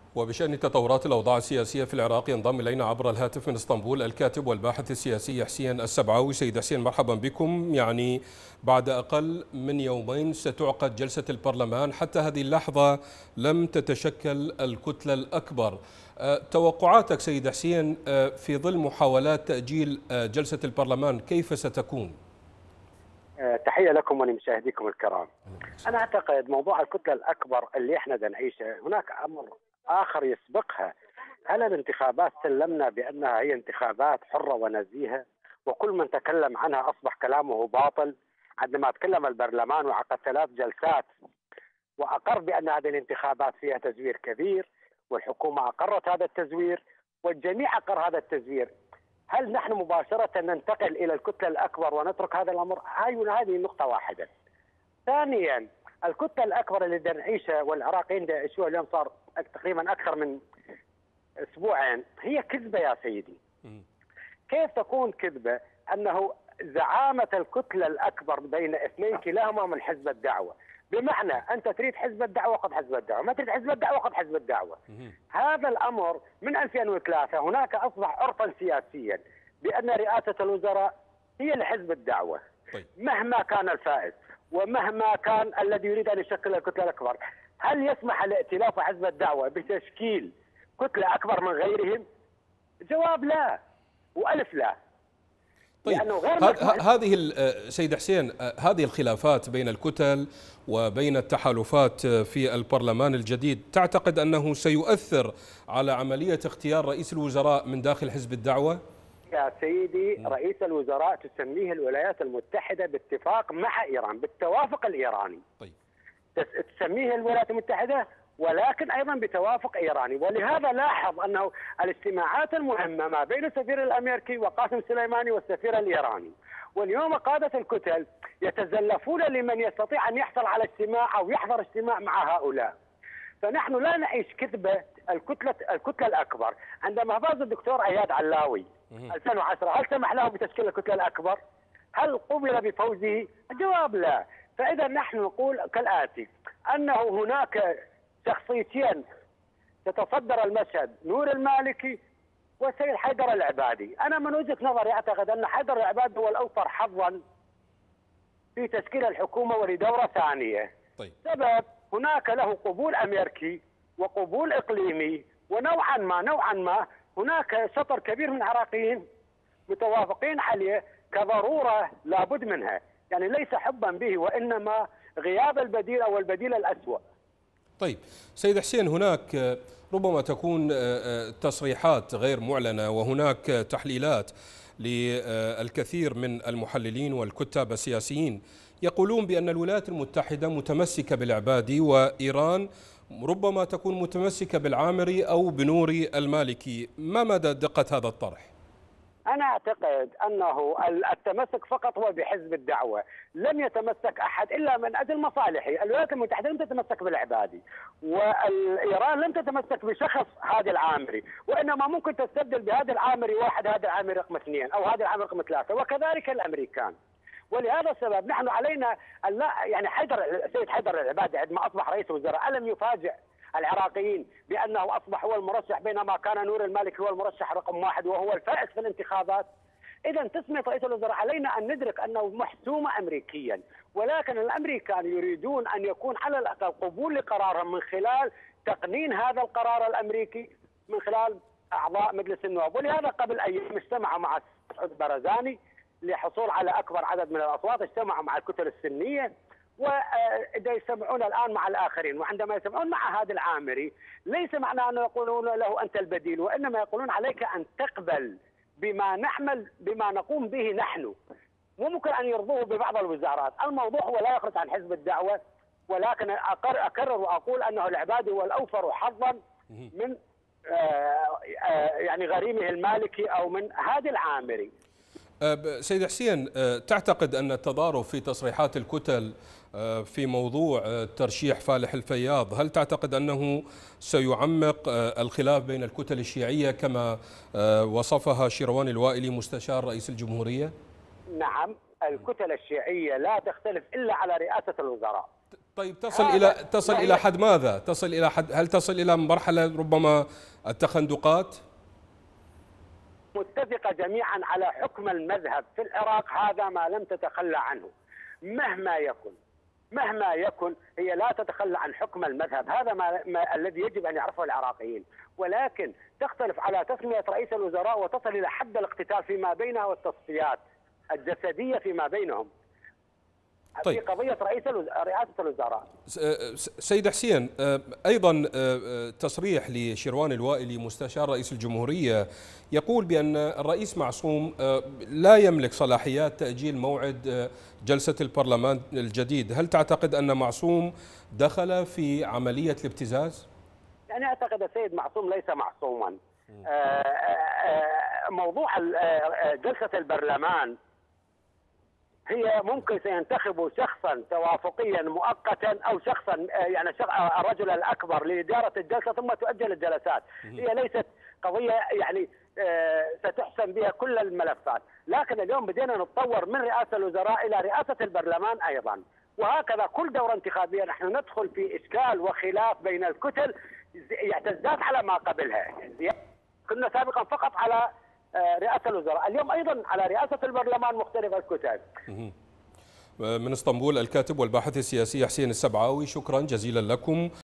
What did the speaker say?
وبشأن تطورات الأوضاع السياسية في العراق ينضم إلينا عبر الهاتف من اسطنبول الكاتب والباحث السياسي حسين السبعاوي. سيد حسين، مرحبا بكم. بعد أقل من يومين ستعقد جلسة البرلمان، حتى هذه اللحظة لم تتشكل الكتلة الأكبر. توقعاتك سيد حسين في ظل محاولات تأجيل جلسة البرلمان كيف ستكون؟ تحية لكم ولمشاهديكم الكرام. أنا أعتقد موضوع الكتلة الأكبر اللي احنا نعيشه هناك أمر آخر يسبقها. هل الانتخابات سلمنا بأنها هي انتخابات حرة ونزيهة وكل من تكلم عنها أصبح كلامه باطل؟ عندما تكلم البرلمان وعقد 3 جلسات وأقر بأن هذه الانتخابات فيها تزوير كبير، والحكومة أقرت هذا التزوير والجميع أقر هذا التزوير، هل نحن مباشرة ننتقل إلى الكتلة الأكبر ونترك هذا الأمر؟ هذه نقطة واحدة. ثانيا، الكتلة الأكبر اللي نعيشها والعراقيين يعيشوها اليوم صار تقريبا أكثر من أسبوعين هي كذبة يا سيدي. كيف تكون كذبة أنه زعامة الكتلة الأكبر بين اثنين كلاهما من حزب الدعوة؟ بمعنى أنت تريد حزب الدعوة قد حزب الدعوة، ما تريد حزب الدعوة قد حزب الدعوة. هذا الأمر من 2003 هناك أصبح عرفا سياسيا بأن رئاسة الوزراء هي لحزب الدعوة مهما كان الفائز ومهما كان الذي يريد أن يشكل الكتلة الأكبر. هل يسمح لائتلاف حزب الدعوة بتشكيل كتلة أكبر من غيرهم؟ جواب لا وألف لا. طيب هذه سيد حسين، هذه الخلافات بين الكتل وبين التحالفات في البرلمان الجديد تعتقد أنه سيؤثر على عملية اختيار رئيس الوزراء من داخل حزب الدعوة؟ يا سيدي، رئيس الوزراء تسميه الولايات المتحدة باتفاق مع إيران بالتوافق الإيراني. طيب. تسميه الولايات المتحدة ولكن أيضا بتوافق إيراني. ولهذا لاحظ أنه الاجتماعات المهمة ما بين السفير الأمريكي وقاسم سليماني والسفير الإيراني، واليوم قادة الكتل يتزلفون لمن يستطيع أن يحصل على اجتماع أو يحضر اجتماع مع هؤلاء. فنحن لا نعيش كذبة الكتلة الأكبر. عندما فاز الدكتور اياد علاوي 2010 هل سمح له بتشكيل الكتلة الأكبر؟ هل قبل بفوزه؟ الجواب لا. فإذا نحن نقول كالآتي، أنه هناك شخصيتين تتصدر المشهد، نور المالكي والسيد حيدر العبادي. أنا من وجهة نظري أعتقد أن حيدر العبادي هو الأوفر حظا في تشكيل الحكومة ولدورة ثانية. طيب. سبب هناك له قبول أمريكي وقبول إقليمي، ونوعا ما هناك شطر كبير من العراقيين متوافقين عليه كضرورة لابد منها، يعني ليس حبا به وإنما غياب البديل أو البديل الأسوأ. طيب سيد حسين، هناك ربما تكون تصريحات غير معلنة وهناك تحليلات للكثير من المحللين والكتاب السياسيين يقولون بأن الولايات المتحدة متمسكة بالعبادي وإيران ربما تكون متمسكة بالعامري أو بنوري المالكي. ما مدى دقة هذا الطرح؟ أنا أعتقد أنه التمسك فقط هو بحزب الدعوة، لم يتمسك أحد إلا من أجل مصالحه. الولايات المتحدة لم تتمسك بالعبادي، وإيران لم تتمسك بشخص هذا العامري، وإنما ممكن تستبدل بهذا العامري 1 هذا العامري رقم 2 أو هذا العامري رقم 3، وكذلك الأمريكان. ولهذا السبب نحن علينا أن لا يعني السيد حيدر العبادي عندما أصبح رئيس وزراء ألم يفاجئ العراقيين بأنه أصبح هو المرشح بينما كان نور المالكي هو المرشح رقم 1 وهو الفائز في الانتخابات؟ إذا تسمية رئيس الوزراء علينا أن ندرك أنه محسومة أمريكيا، ولكن الأمريكان يريدون أن يكون على الأقل قبول لقرارهم من خلال تقنين هذا القرار الأمريكي من خلال أعضاء مجلس النواب. ولهذا قبل أيام اجتمعوا مع سعود برزاني للحصول على أكبر عدد من الأصوات، اجتمعوا مع الكتل السنية وإذا يسمعون الآن مع الآخرين. وعندما يسمعون مع هذا العامري ليس معنى أن يقولون له أنت البديل، وإنما يقولون عليك أن تقبل بما نقوم به نحن. ممكن أن يرضوه ببعض الوزارات. الموضوع هو لا يخرج عن حزب الدعوة، ولكن أكرر وأقول أنه العبادي هو الأوفر حظا من يعني غريمه المالكي أو من هذا العامري. سيد حسين، تعتقد أن التضارب في تصريحات الكتل في موضوع ترشيح فالح الفياض، هل تعتقد أنه سيعمق الخلاف بين الكتل الشيعية كما وصفها شيروان الوائلي مستشار رئيس الجمهورية؟ نعم، الكتل الشيعية لا تختلف إلا على رئاسة الوزراء. طيب تصل إلى حد ماذا؟ هل تصل إلى مرحلة ربما التخندقات؟ متفقة جميعا على حكم المذهب في العراق، هذا ما لم تتخلى عنه مهما يكن هي لا تتخلى عن حكم المذهب، هذا ما الذي يجب أن يعرفه العراقيين، ولكن تختلف على تسمية رئيس الوزراء وتصل إلى حد الاقتتال فيما بينها والتصفيات الجسدية فيما بينهم. طيب. في قضية رئاسة الوزراء. سيد حسين، أيضا تصريح لشروان الوائلي مستشار رئيس الجمهورية يقول بأن الرئيس معصوم لا يملك صلاحيات تأجيل موعد جلسة البرلمان الجديد. هل تعتقد أن معصوم دخل في عملية الابتزاز؟ يعني أعتقد السيد معصوم ليس معصوما. موضوع جلسة البرلمان هي ممكن سينتخب شخصا توافقيا مؤقتا او شخصا يعني الرجل الاكبر لاداره الجلسه ثم تؤجل الجلسات، هي ليست قضيه يعني ستحسم بها كل الملفات، لكن اليوم بدينا نتطور من رئاسه الوزراء الى رئاسه البرلمان ايضا، وهكذا كل دوره انتخابيه نحن ندخل في اشكال وخلاف بين الكتل تزداد على ما قبلها. كنا سابقا فقط على رئاسة الوزراء، اليوم أيضا على رئاسة البرلمان مختلف الكتل. من اسطنبول الكاتب والباحث السياسي حسين السبعاوي، شكرا جزيلا لكم.